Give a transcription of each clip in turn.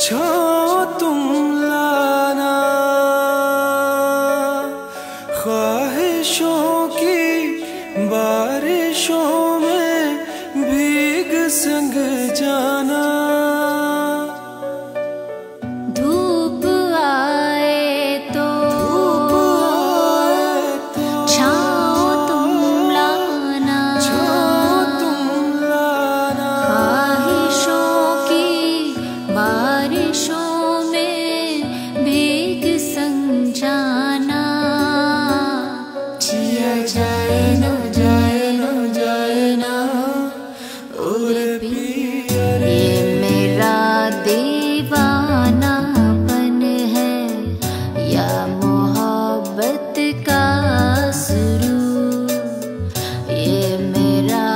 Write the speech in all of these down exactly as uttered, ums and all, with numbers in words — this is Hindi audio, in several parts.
छाओ तुम लाना ख्वाहिशों की बारिशों में भीग संग जाना। धूप आए तो छाओ तुम लाना, ख्वाहिशों की बारिशों में भीग संग जाना। जिया जाए न जाए न जाए ना और पिया रे, ये मेरा दीवानापन है या मोहब्बत का सुरूर। ये मेरा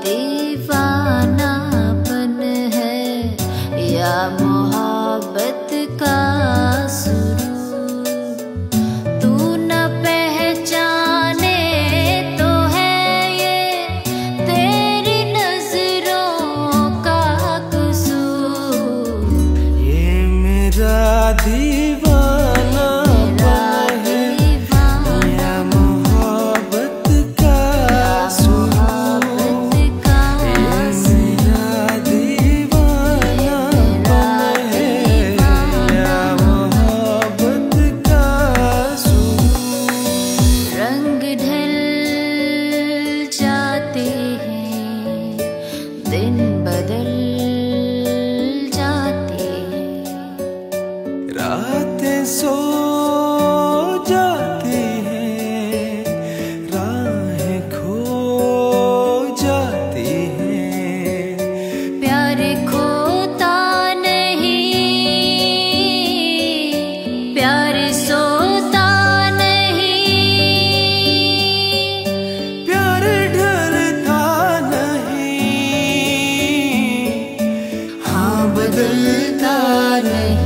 दीवानापन है या मोहब्बत का सुरूर। तू न पहचाने तो है ये तेरी नजरों का कसूर। ये मेरा दीवानापन है या मोहब्बत का सुरूर। ये मेरा दीवानापन है या मोहब्बत का सुरूर। रंग ढल जाते हैं, दिन बदल जाते हैं, रातें सो जाती हैं, राहें खो जाती हैं। प्यार खोता नहीं, प्यार सोता नहीं, प्यार ढलता नहीं, हाँ बदलता नहीं।